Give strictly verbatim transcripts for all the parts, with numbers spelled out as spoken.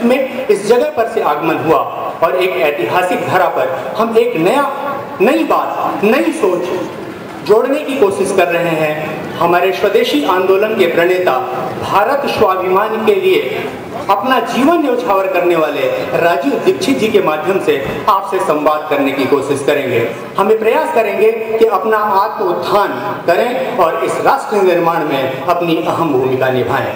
में इस जगह पर से आगमन हुआ और एक ऐतिहासिक धरा पर हम एक नया नई बात, नई सोच जोड़ने की कोशिश कर रहे हैं। हमारे स्वदेशी आंदोलन के प्रणेता, भारत स्वाभिमान के लिए अपना जीवन न्यौछावर करने वाले राजीव दीक्षित जी के माध्यम से आपसे संवाद करने की कोशिश करेंगे। हम ये प्रयास करेंगे कि अपना आत्म उत्थान करें और इस राष्ट्र निर्माण में अपनी अहम भूमिका निभाएं।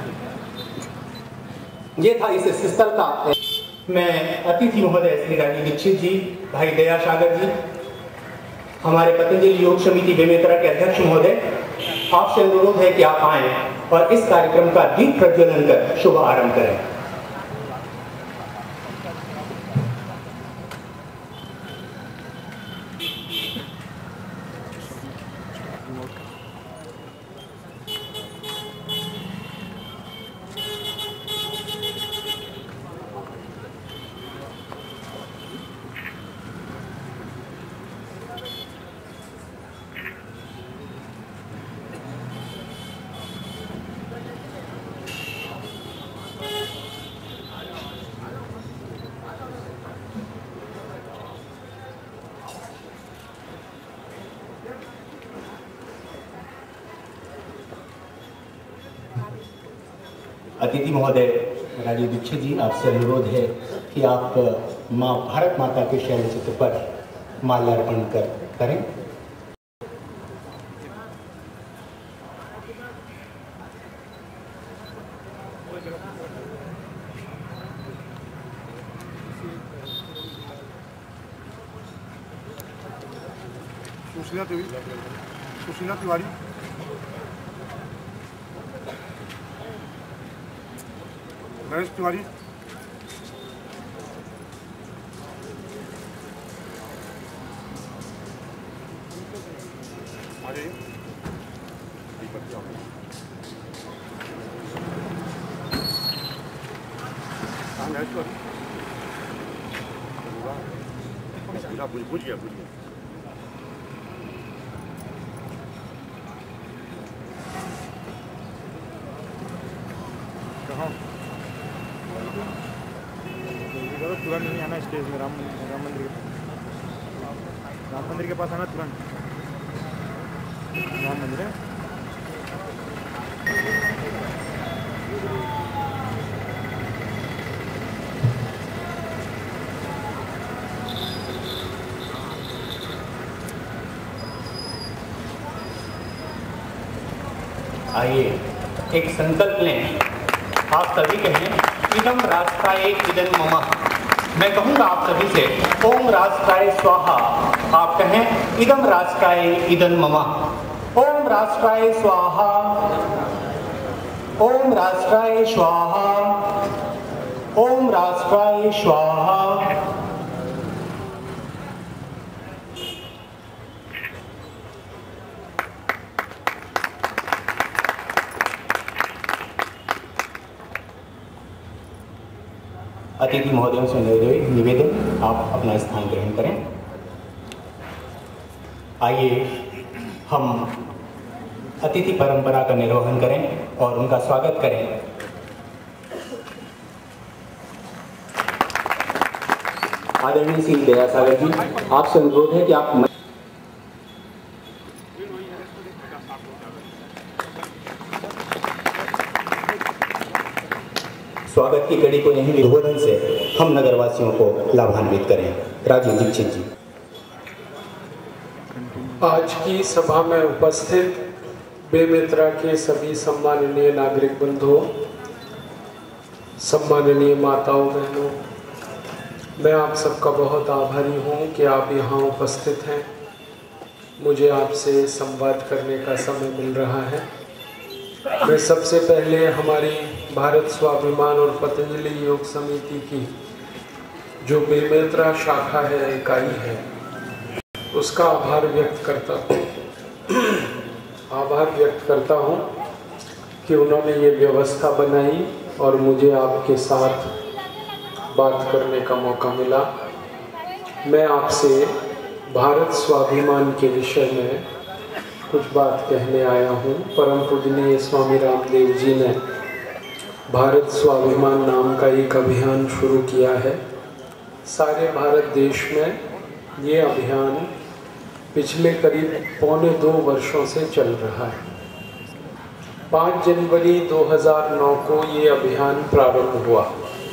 ये था इस स्थल का। मैं अतिथि महोदय श्री राजीव दीक्षित जी, भाई दया सागर जी, हमारे पतंजलि योग समिति बेमेतरा के अध्यक्ष महोदय, आपसे अनुरोध है कि आप आएं और इस कार्यक्रम का दीप प्रज्वलन कर शुभ आरंभ करें। अतिथि महोदय राजीव दीक्षित जी, आपसे अनुरोध है कि आप माँ भारत माता के शैल चित्र पर माल्यार्पण कर करें। सुशीला तिवारी, सुशीला तिवारी, नरेश तिवारी, अरे बुझ गया बुझ गया कहाँ तुरंत नहीं आना स्टेज में। राम राम मंदिर राम मंदिर के पास आना तुरंत। राम मंदिर है। आइए एक संकल्प लें। आप सभी कहें इदम राष्ट्राय इदं मम। मैं कहूँगा आप सभी से ओम राष्ट्राय स्वाहा। आप कहें इदम राष्ट्राय इदं मम। ओम राष्ट्राय स्वाहा, ओम राष्ट्राय स्वाहा, ओम राष्ट्राय स्वाहा। अतिथि महोदयों से निवेदन, आप अपना स्थान ग्रहण करें। आइए हम अतिथि परंपरा का निर्वहन करें और उनका स्वागत करें। आदरणीय श्री दया सागर जी, आपसे अनुरोध है कि आप स्वागत की कड़ी को यहीं विभोधन से हम नगरवासियों को लाभान्वित करें। राजीव दीक्षित जी। आज की सभा में उपस्थित बेमेतरा के सभी सम्माननीय नागरिक बंधुओं, सम्माननीय माताओं बहनों, मैं आप सबका बहुत आभारी हूँ कि आप यहाँ उपस्थित हैं। मुझे आपसे संवाद करने का समय मिल रहा है। मैं सबसे पहले हमारी भारत स्वाभिमान और पतंजलि योग समिति की जो बेमेतरा शाखा है, इकाई है, उसका आभार व्यक्त करता हूँ आभार व्यक्त करता हूँ कि उन्होंने ये व्यवस्था बनाई और मुझे आपके साथ बात करने का मौका मिला। मैं आपसे भारत स्वाभिमान के विषय में कुछ बात कहने आया हूँ। परम पूजनीय स्वामी रामदेव जी ने भारत स्वाभिमान नाम का एक अभियान शुरू किया है। सारे भारत देश में ये अभियान पिछले करीब पौने दो वर्षों से चल रहा है। पाँच जनवरी दो हज़ार नौ को ये अभियान प्रारंभ हुआ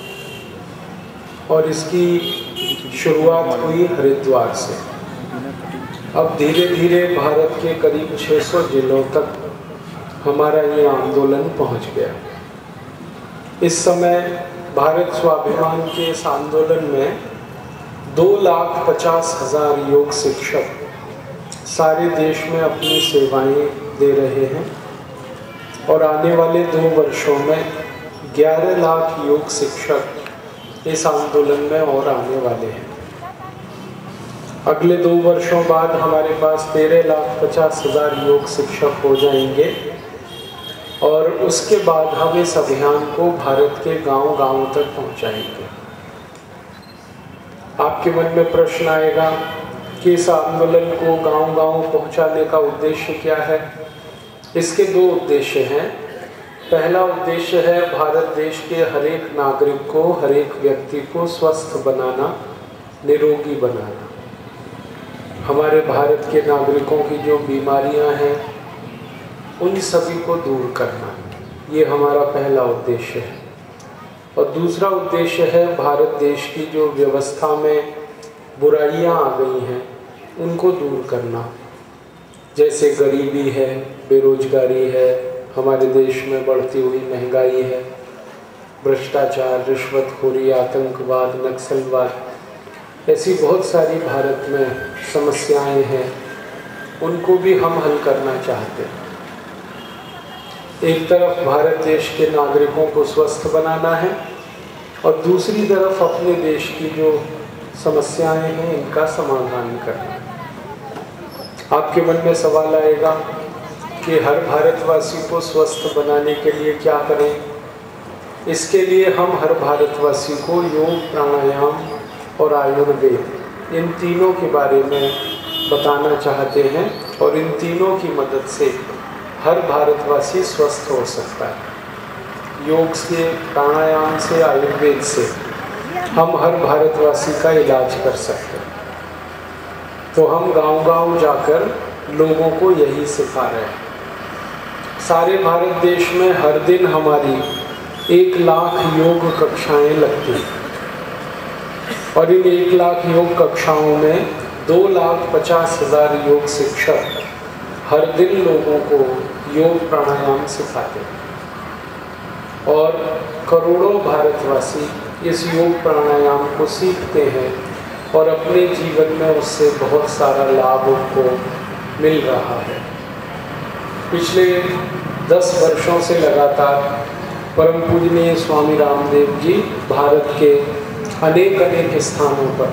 और इसकी शुरुआत हुई हरिद्वार से। अब धीरे धीरे भारत के करीब छह सौ जिलों तक हमारा ये आंदोलन पहुंच गया। इस समय भारत स्वाभिमान के इस आंदोलन में दो लाख पचास हजार योग शिक्षक सारे देश में अपनी सेवाएं दे रहे हैं और आने वाले दो वर्षों में ग्यारह लाख योग शिक्षक इस आंदोलन में और आने वाले हैं। अगले दो वर्षों बाद हमारे पास तेरह लाख पचास हजार योग शिक्षक हो जाएंगे और उसके बाद हम इस अभियान को भारत के गांव-गांव तक पहुंचाएंगे। आपके मन में प्रश्न आएगा कि इस आंदोलन को गांव-गांव पहुंचाने का उद्देश्य क्या है? इसके दो उद्देश्य हैं। पहला उद्देश्य है भारत देश के हर एक नागरिक को, हर एक व्यक्ति को स्वस्थ बनाना, निरोगी बनाना। हमारे भारत के नागरिकों की जो बीमारियां हैं उन सभी को दूर करना, ये हमारा पहला उद्देश्य है। और दूसरा उद्देश्य है भारत देश की जो व्यवस्था में बुराइयां आ गई हैं उनको दूर करना, जैसे गरीबी है, बेरोजगारी है, हमारे देश में बढ़ती हुई महंगाई है, भ्रष्टाचार, रिश्वतखोरी, आतंकवाद, नक्सलवाद, ऐसी बहुत सारी भारत में समस्याएं हैं, उनको भी हम हल करना चाहते हैं। एक तरफ भारत देश के नागरिकों को स्वस्थ बनाना है और दूसरी तरफ अपने देश की जो समस्याएं हैं इनका समाधान करना है। आपके मन में सवाल आएगा कि हर भारतवासी को स्वस्थ बनाने के लिए क्या करें? इसके लिए हम हर भारतवासी को योग, प्राणायाम और आयुर्वेद, इन तीनों के बारे में बताना चाहते हैं और इन तीनों की मदद से हर भारतवासी स्वस्थ हो सकता है। योग से, प्राणायाम से, आयुर्वेद से हम हर भारतवासी का इलाज कर सकते हैं। तो हम गांव-गांव जाकर लोगों को यही सिखा रहे हैं। सारे भारत देश में हर दिन हमारी एक लाख योग कक्षाएं लगती हैं और इन एक लाख योग कक्षाओं में दो लाख पचास हजार योग शिक्षक हर दिन लोगों को योग प्राणायाम सिखाते हैं और करोड़ों भारतवासी इस योग प्राणायाम को सीखते हैं और अपने जीवन में उससे बहुत सारा लाभ उनको मिल रहा है। पिछले दस वर्षों से लगातार परम पूजनीय स्वामी रामदेव जी भारत के अनेक अनेक स्थानों पर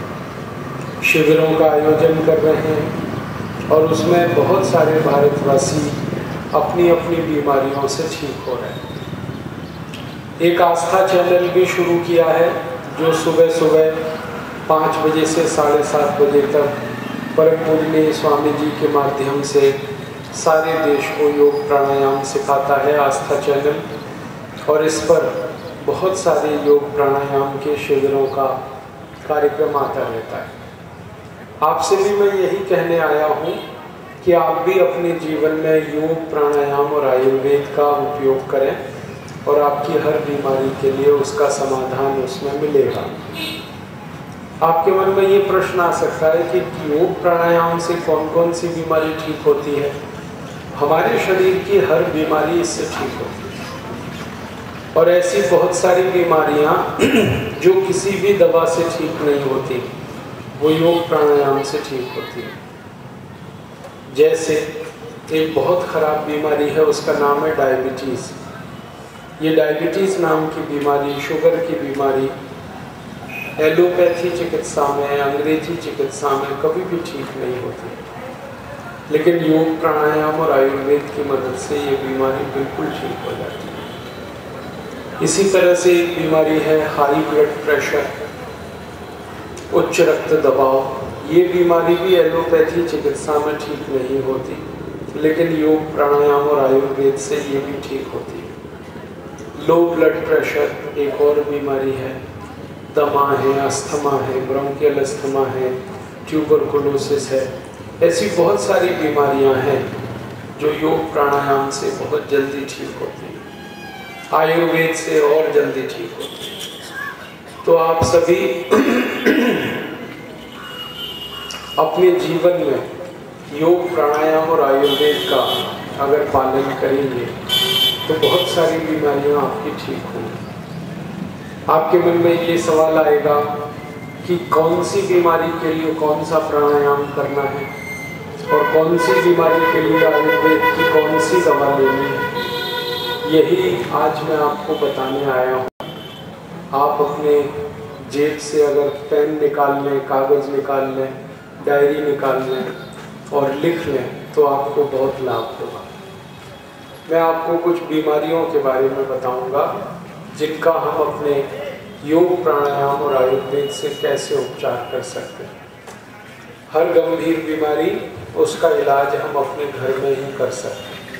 शिविरों का आयोजन कर रहे हैं और उसमें बहुत सारे भारतवासी अपनी अपनी बीमारियों से ठीक हो रहे हैं। एक आस्था चैनल भी शुरू किया है जो सुबह सुबह पाँच बजे से साढ़े सात बजे तक परम पूजनीय स्वामी जी के माध्यम से सारे देश को योग प्राणायाम सिखाता है, आस्था चैनल। और इस पर बहुत सारे योग प्राणायाम के शिविरों का कार्यक्रम आता रहता है। आपसे भी मैं यही कहने आया हूँ कि आप भी अपने जीवन में योग, प्राणायाम और आयुर्वेद का उपयोग करें और आपकी हर बीमारी के लिए उसका समाधान उसमें मिलेगा। आपके मन में ये प्रश्न आ सकता है कि योग प्राणायाम से कौन कौन सी बीमारी ठीक होती है? हमारे शरीर की हर बीमारी इससे ठीक होती है और ऐसी बहुत सारी बीमारियां जो किसी भी दवा से ठीक नहीं होती, वो योग प्राणायाम से ठीक होती है। जैसे एक बहुत ख़राब बीमारी है, उसका नाम है डायबिटीज़। ये डायबिटीज़ नाम की बीमारी, शुगर की बीमारी, एलोपैथी चिकित्सा में, अंग्रेजी चिकित्सा में कभी भी ठीक नहीं होती, लेकिन योग प्राणायाम और आयुर्वेद की मदद से ये बीमारी बिल्कुल ठीक हो जाती है। इसी तरह से एक बीमारी है हाई ब्लड प्रेशर, उच्च रक्त दबाव। ये बीमारी भी एलोपैथी चिकित्सा में ठीक नहीं होती, लेकिन योग प्राणायाम और आयुर्वेद से ये भी ठीक होती है। लो ब्लड प्रेशर एक और बीमारी है, दमा है, अस्थमा है, ब्रोंकियल अस्थमा है, ट्यूबरकुलोसिस है। ऐसी बहुत सारी बीमारियां हैं जो योग प्राणायाम से बहुत जल्दी ठीक होती हैं, आयुर्वेद से और जल्दी ठीक होती हैं। तो आप सभी अपने जीवन में योग प्राणायाम और आयुर्वेद का अगर पालन करेंगे तो बहुत सारी बीमारियां आपकी ठीक होंगी। आपके मन में ये सवाल आएगा कि कौन सी बीमारी के लिए कौन सा प्राणायाम करना है और कौन सी बीमारी के लिए आयुर्वेद की कौन सी दवा लेनी है। यही आज मैं आपको बताने आया हूँ। आप अपने जेब से अगर पेन निकाल लें, कागज़ निकाल लें, डायरी निकाल लें और लिख लें तो आपको बहुत लाभ होगा। मैं आपको कुछ बीमारियों के बारे में बताऊंगा जिनका हम अपने योग प्राणायाम और आयुर्वेद से कैसे उपचार कर सकते हैं। हर गंभीर बीमारी उसका इलाज हम अपने घर में ही कर सकते हैं।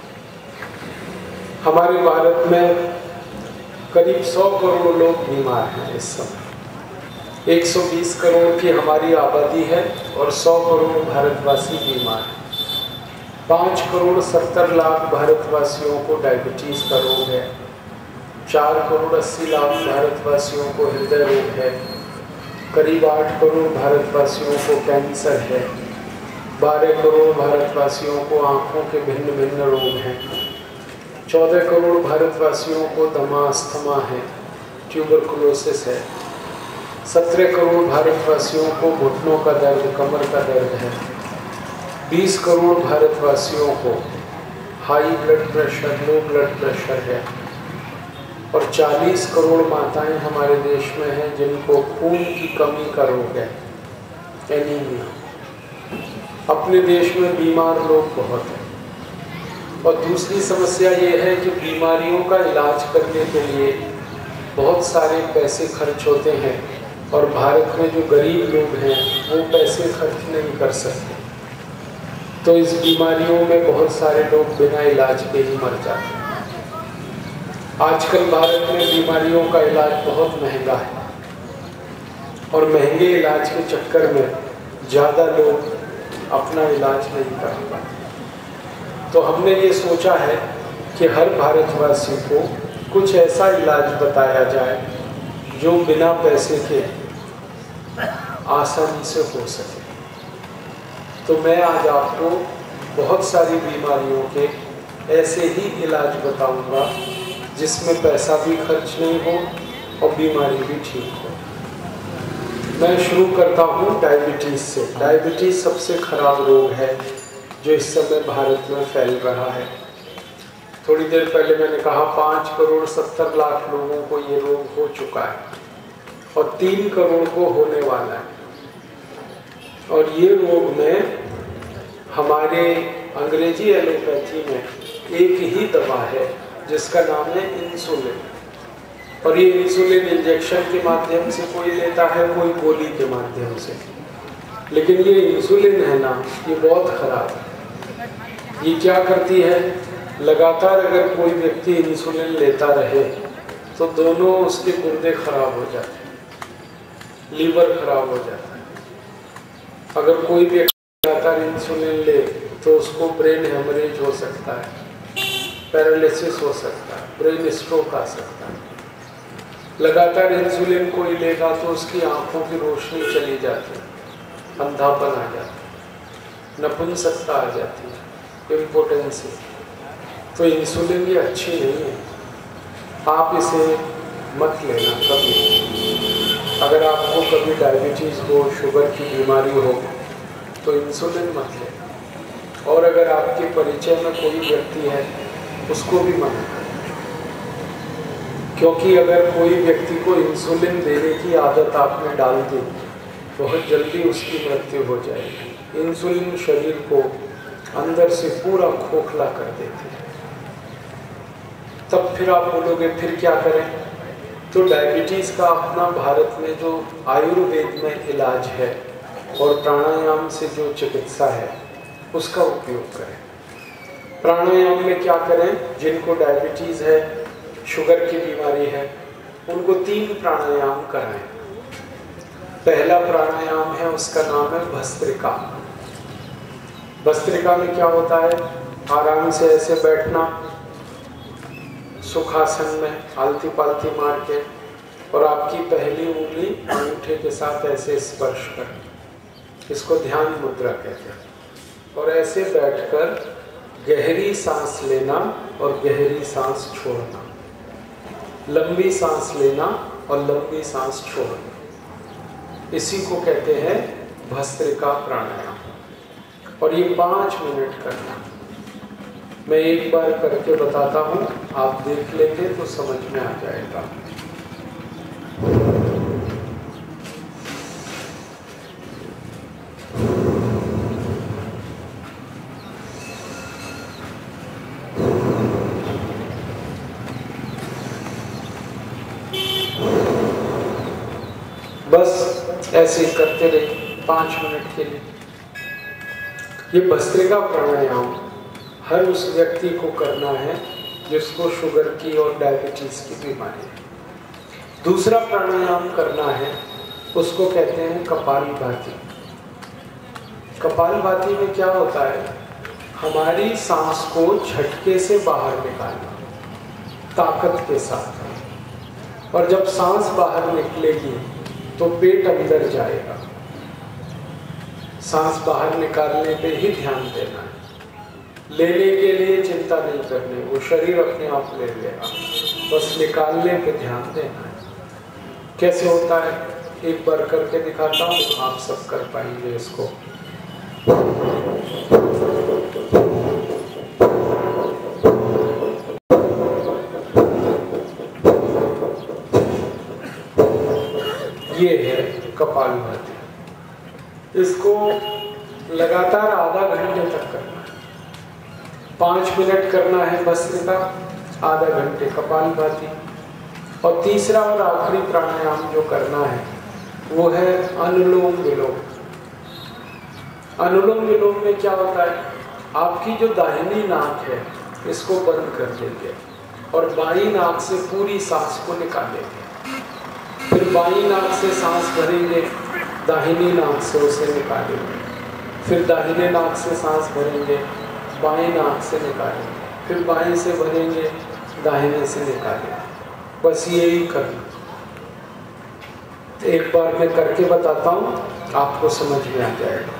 हमारे भारत में करीब सौ करोड़ लोग बीमार हैं इस समय। एक सौ बीस करोड़ की हमारी आबादी है और सौ करोड़ भारतवासी बीमार हैं। पाँच करोड़ सत्तर लाख भारतवासियों को डायबिटीज़ का रोग है, चार करोड़ अस्सी लाख भारतवासियों को हृदय रोग है, करीब आठ करोड़ भारतवासियों को कैंसर है, बारह करोड़ भारतवासियों को आँखों के भिन्न भिन्न रोग हैं, चौदह करोड़ भारतवासियों को दमा अस्थमा है, ट्यूबरकुलोसिस है, सत्रह करोड़ भारतवासियों को घुटनों का दर्द, कमर का दर्द है, बीस करोड़ भारतवासियों को high blood pressure, low blood pressure है और चालीस करोड़ माताएं हमारे देश में हैं जिनको खून की कमी का रोग है, एनीमिया। अपने देश में बीमार लोग बहुत हैं और दूसरी समस्या ये है कि बीमारियों का इलाज करने के लिए बहुत सारे पैसे खर्च होते हैं और भारत में जो गरीब लोग हैं वो पैसे खर्च नहीं कर सकते। तो इस बीमारियों में बहुत सारे लोग बिना इलाज के ही मर जाते हैं। आजकल भारत में बीमारियों का इलाज बहुत महंगा है और महंगे इलाज के चक्कर में ज़्यादा लोग अपना इलाज नहीं कर पाते। तो हमने ये सोचा है कि हर भारतवासी को कुछ ऐसा इलाज बताया जाए जो बिना पैसे के आसानी से हो सके। तो मैं आज आपको बहुत सारी बीमारियों के ऐसे ही इलाज बताऊंगा जिसमें पैसा भी खर्च नहीं हो और बीमारी भी ठीक हो। मैं शुरू करता हूँ डायबिटीज़ से। डायबिटीज़ सबसे खराब रोग है जो इस समय भारत में फैल रहा है। थोड़ी देर पहले मैंने कहा पाँच करोड़ सत्तर लाख लोगों को ये रोग हो चुका है और तीन करोड़ को होने वाला है। और ये रोग में हमारे अंग्रेजी एलोपैथी में एक ही दवा है जिसका नाम है इंसुलिन। और ये इंसुलिन इंजेक्शन के माध्यम से कोई लेता है, कोई गोली के माध्यम से। लेकिन ये इंसुलिन है ना, ये बहुत खराब है। ये क्या करती है, लगातार अगर कोई व्यक्ति इंसुलिन लेता रहे तो दोनों उसके गुर्दे खराब हो जाते हैं, लीवर खराब हो जाता है। अगर कोई व्यक्ति लगातार इंसुलिन ले तो उसको ब्रेन हेमरेज हो सकता है, पैरालिसिस हो सकता है, ब्रेन स्ट्रोक आ सकता है। लगातार इंसुलिन कोई लेगा तो उसकी आंखों की रोशनी चली जाती है, अंधापन आ जाता है, नपुंसकता आ जाती है, इम्पोटेंसी। तो इंसुलिन ये अच्छी नहीं है, आप इसे मत लेना कभी। अगर आपको कभी डायबिटीज़ हो, शुगर की बीमारी हो तो इंसुलिन मत लें। और अगर आपके परिचय में कोई व्यक्ति है उसको भी मना करें, क्योंकि अगर कोई व्यक्ति को इंसुलिन देने की आदत आपने डाल दी बहुत जल्दी उसकी मृत्यु हो जाएगी। इंसुलिन शरीर को अंदर से पूरा खोखला कर देती है। तब फिर आप बोलोगे फिर क्या करें? तो डायबिटीज़ का अपना भारत में जो आयुर्वेद में इलाज है और प्राणायाम से जो चिकित्सा है उसका उपयोग करें। प्राणायाम में क्या करें? जिनको डायबिटीज़ है शुगर की बीमारी है, उनको तीन प्राणायाम कराएं। पहला प्राणायाम है, उसका नाम है भस्त्रिका। भस्त्रिका में क्या होता है, आराम से ऐसे बैठना सुखासन में आलती पालती मार के, और आपकी पहली उंगली अंगूठे के साथ ऐसे स्पर्श करना, इसको ध्यान मुद्रा कहते हैं। और ऐसे बैठकर गहरी सांस लेना और गहरी सांस छोड़ना, लंबी सांस लेना और लंबी सांस छोड़ना, इसी को कहते हैं भस्त्रिका प्राणायाम। और ये पाँच मिनट करना। मैं एक बार करके बताता हूँ, आप देख लेंगे तो समझ में आ जाएगा। बस ऐसे करते रहिए पाँच मिनट के लिए। ये भस्त्रिका प्राणायाम हर उस व्यक्ति को करना है जिसको शुगर की और डायबिटीज की बीमारी है। दूसरा प्राणायाम करना है, उसको कहते हैं कपालभाति। कपालभाति में क्या होता है, हमारी सांस को झटके से बाहर निकालना ताकत के साथ, और जब सांस बाहर निकलेगी तो पेट अंदर जाएगा। सांस बाहर निकालने पे ही ध्यान देना है, लेने के लिए चिंता नहीं करनी, वो शरीर अपने आप ले लेगा, बस निकालने पे ध्यान देना है। कैसे होता है, एक बार करके दिखाता हूँ, आप सब कर पाएंगे इसको। ये है कपालभाति। इसको लगातार आधा घंटे तक करना है। पाँच मिनट करना है भस्त्रिका, आधा घंटे कपालभाति। और तीसरा और आखिरी प्राणायाम जो करना है वो है अनुलोम विलोम। अनुलोम विलोम में क्या होता है, आपकी जो दाहिनी नाक है इसको बंद कर देंगे और बाईं नाक से पूरी सांस को निकालेंगे। फिर बाईं नाक से सांस भरेंगे, दाहिनी नाक से उसे निकालेंगे। फिर दाहिने नाक से सांस भरेंगे, बाईं नाक से निकालेंगे। फिर बाईं से भरेंगे, दाहिने से निकालेंगे। बस यही करना। एक बार मैं करके बताता हूँ, आपको समझ में आ जाएगा।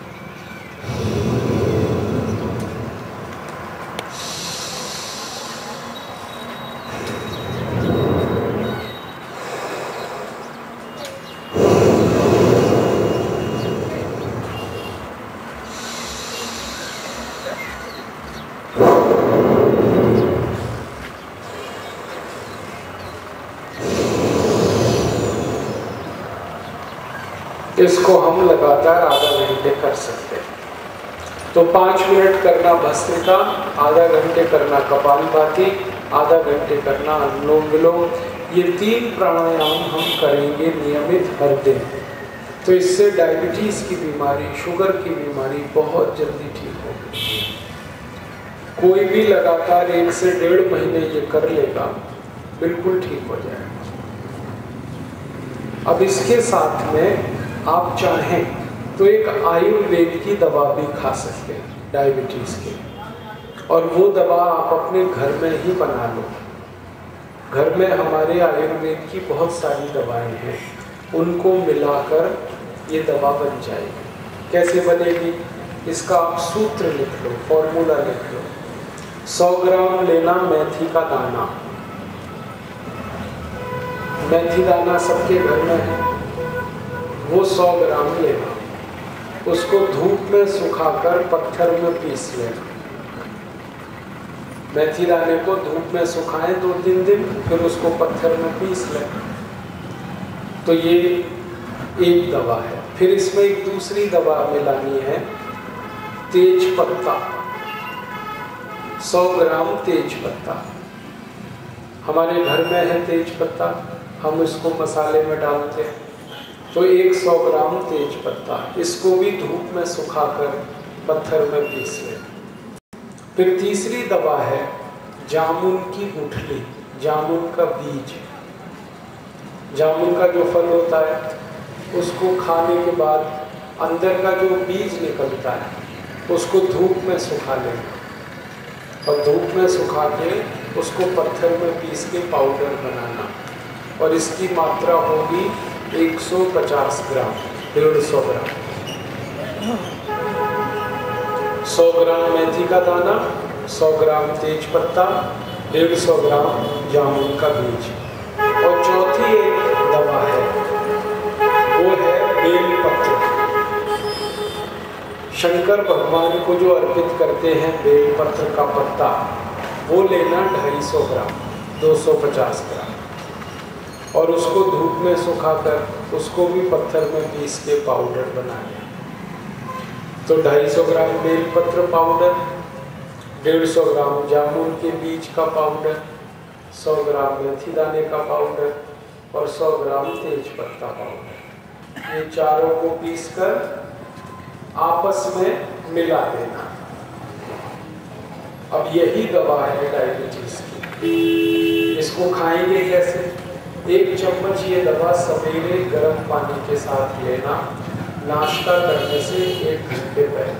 इसको हम लगातार आधा घंटे कर सकते हैं। तो पाँच मिनट करना भस्त्रिका, आधा घंटे करना कपालभाति, आधा घंटे करना अनुलोम विलोम। ये तीन प्राणायाम हम करेंगे नियमित हर दिन। तो इससे डायबिटीज़ की बीमारी, शुगर की बीमारी बहुत जल्दी ठीक होगी। कोई भी लगातार एक से डेढ़ महीने ये कर लेगा, बिल्कुल ठीक हो जाएगा। अब इसके साथ में आप चाहें तो एक आयुर्वेद की दवा भी खा सकते हैं डायबिटीज़ के, और वो दवा आप अपने घर में ही बना लो। घर में हमारे आयुर्वेद की बहुत सारी दवाएं हैं, उनको मिलाकर ये दवा बन जाएगी। कैसे बनेगी, इसका आप सूत्र लिख लो, फॉर्मूला लिख लो। सौ ग्राम लेना मेथी का दाना। मेथी दाना सबके घर में है, वो सौ ग्राम लेना, उसको धूप में सुखाकर पत्थर में पीस लेना। मेथी दाने को धूप में सुखाएं दो तीन दिन, फिर उसको पत्थर में पीस लें। तो ये एक दवा है। फिर इसमें एक दूसरी दवा मिलानी है, तेज पत्ता। सौ ग्राम तेज पत्ता हमारे घर में है तेज पत्ता, हम इसको मसाले में डालते हैं। तो एक सौ ग्राम तेज पत्ता, इसको भी धूप में सुखाकर पत्थर में पीस लें। फिर तीसरी दवा है जामुन की गुठली। जामुन का बीज, जामुन का जो फल होता है उसको खाने के बाद अंदर का जो बीज निकलता है उसको धूप में सुखा लेना, और धूप में सुखा के उसको पत्थर में पीस के पाउडर बनाना, और इसकी मात्रा होगी एक सौ पचास ग्राम, डेढ़ सौ ग्राम। सौ ग्राम मेथी का दाना, सौ ग्राम तेज पत्ता, डेढ़ सौ ग्राम जामुन का बीज। और चौथी एक दवा है, वो है बेल पत्र। शंकर भगवान को जो अर्पित करते हैं बेल पत्र का पत्ता, वो लेना ढाई सौ ग्राम, दो सौ पचास ग्राम, और उसको धूप में सुखाकर उसको भी पत्थर में पीस के पाउडर बना लें। तो ढाई सौ ग्राम बेल पत्र पाउडर, डेढ़ सौ ग्राम जामुन के बीज का पाउडर, सौ ग्राम मेथी दाने का पाउडर और सौ ग्राम तेज पत्ता पाउडर, ये चारों को पीसकर आपस में मिला देना। अब यही दवा है डायबिटीज की। इसको खाएंगे कैसे? एक चम्मच ये दवा सवेरे गर्म पानी के साथ लेना, नाश्ता करने से एक घंटे पहले,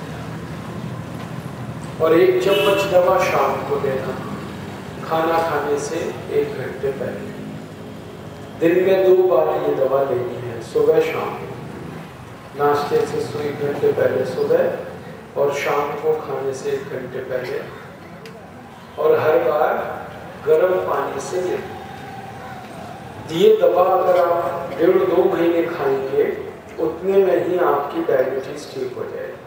और एक चम्मच दवा शाम को लेना, खाना खाने से एक घंटे पहले। दिन में दो बार ये दवा लेनी है, सुबह शाम, नाश्ते से एक घंटे पहले सुबह और शाम को खाने से एक घंटे पहले, और हर बार गर्म पानी से लेना। ये दवा अगर आप डेढ़ दो महीने खाएंगे उतने में ही आपकी डायबिटीज ठीक हो जाएगी।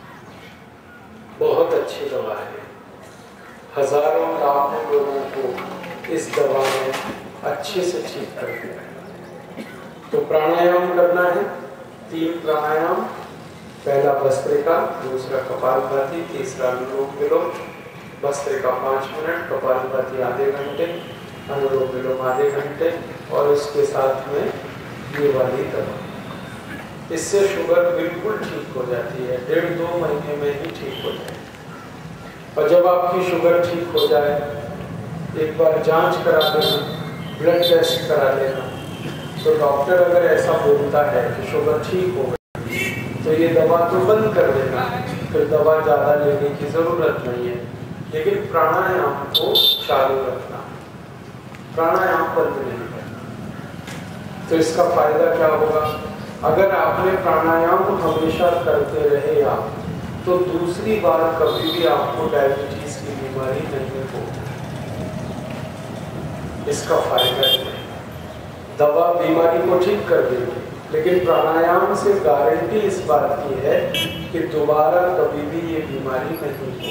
बहुत अच्छी दवा है, हजारों लाखों लोगों को इस दवा ने अच्छे से ठीक कर दिया। तो प्राणायाम करना है, तीन प्राणायाम, पहला भस्त्रिका, दूसरा कपालभाति, तीसरा अनुलोम विलोम। भस्त्रिका पाँच मिनट, कपालभाति आधे घंटे, अनुलोम विलोम आधे घंटे, और इसके साथ में ये वाली दवा। इससे शुगर बिल्कुल ठीक हो जाती है, डेढ़ दो महीने में ही ठीक हो जाए। और जब आपकी शुगर ठीक हो जाए, एक बार जांच करा लेना, ब्लड टेस्ट करा लेना। तो डॉक्टर अगर ऐसा बोलता है कि शुगर ठीक हो गई, तो ये दवा तो बंद कर देना, फिर दवा ज़्यादा लेने की ज़रूरत नहीं है। लेकिन प्राणायाम को चालू रखना, प्राणायाम बंद नहीं करना। तो इसका फायदा क्या होगा? अगर आपने प्राणायाम हमेशा करते रहे आप, तो दूसरी बार कभी भी आपको डायबिटीज की बीमारी नहीं होगी। इसका फायदा है, दवा बीमारी को ठीक कर देगी, लेकिन प्राणायाम से गारंटी इस बात की है कि दोबारा कभी भी ये बीमारी नहीं होगी।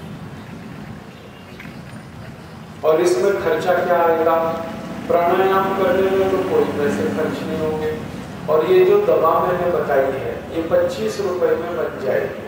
और इसमें खर्चा क्या आएगा? प्राणायाम करने में तो कोई पैसे खर्च नहीं होंगे, और ये जो दवा मैंने बताई है ये पच्चीस रुपए में बन जाएगी।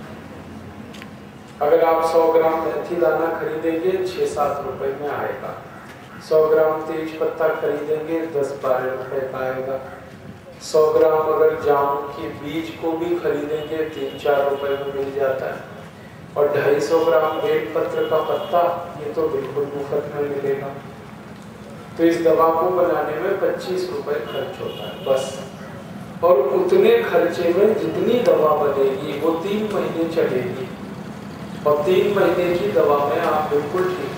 अगर आप सौ ग्राम मेथी दाना खरीदेंगे छः सात रुपए में आएगा, सौ ग्राम तेज पत्ता खरीदेंगे दस बारह रुपए का आएगा, सौ ग्राम अगर जामुन के बीज को भी खरीदेंगे तीन चार रुपए में मिल जाता है, और ढाई सौ ग्राम बेल पत्र का पत्ता ये तो बिल्कुल मुफ्त में मिलेगा। तो इस दवा को बनाने में पच्चीस रुपए खर्च होता है बस, और उतने खर्चे में जितनी दवा बनेगी वो तीन महीने चलेगी, और तीन महीने की दवा में आप बिल्कुल ठीक